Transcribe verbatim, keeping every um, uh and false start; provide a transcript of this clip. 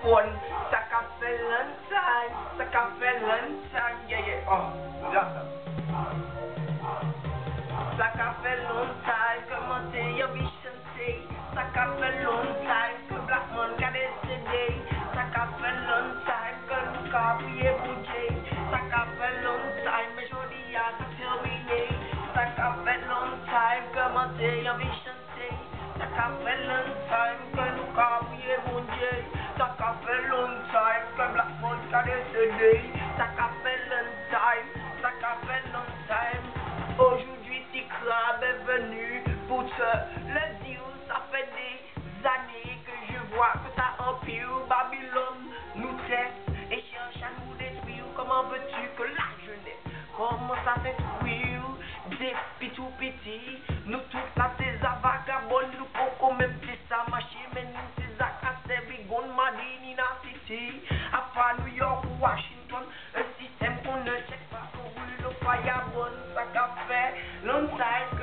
phone. Ça qu'a fait long time, ça qu'a fait long time, yeah yeah. Oh, là. Ça qu'a fait long time que mon Dieu vit chanter. Ça qu'a fait long time que Black Man qu'a décédé. Ça qu'a fait long time que nous qu'a prié pour Dieu. Ça qu'a fait long time mais jodi a tout terminé. Ça qu'a fait long time que mon Dieu vit chanter. Ça qu'a fait long time que nous qu'a prié pour Dieu. Ça qu'a fait long time que Black Man qu'a décédé. Ça qu'a fait long time, ça qu'a fait long time. Aujourd'hui, T-Crab est venu pour te le dire. Ça fait des années que je vois que ta empire Babylone nous teste et cherche à nous détruire. Comment veux-tu que la jeunesse commence à détruire? Depuis tout petit, nous tous là, c'est à vagabond, nous pouvons même c'est ça marcher, mais nous c'est à casser, bigon, Madini, na city, à part New York ou Washington, un système qu'on ne check pas, qu'on roule le fireball, ça qu'a fait long time.